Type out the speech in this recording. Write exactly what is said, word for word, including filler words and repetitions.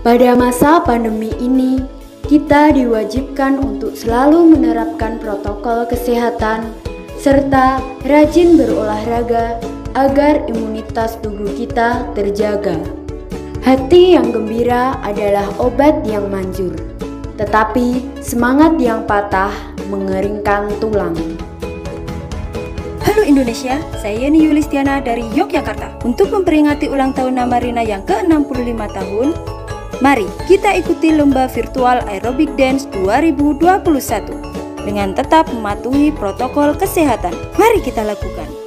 Pada masa pandemi ini, kita diwajibkan untuk selalu menerapkan protokol kesehatan serta rajin berolahraga agar imunitas tubuh kita terjaga. Hati yang gembira adalah obat yang manjur, tetapi semangat yang patah mengeringkan tulang. Halo Indonesia, saya Yeni Yulistiana dari Yogyakarta. Untuk memperingati ulang tahun Namarina yang ke enam puluh lima tahun, mari kita ikuti lomba virtual Aerobic Dance dua ribu dua puluh satu dengan tetap mematuhi protokol kesehatan. Mari kita lakukan.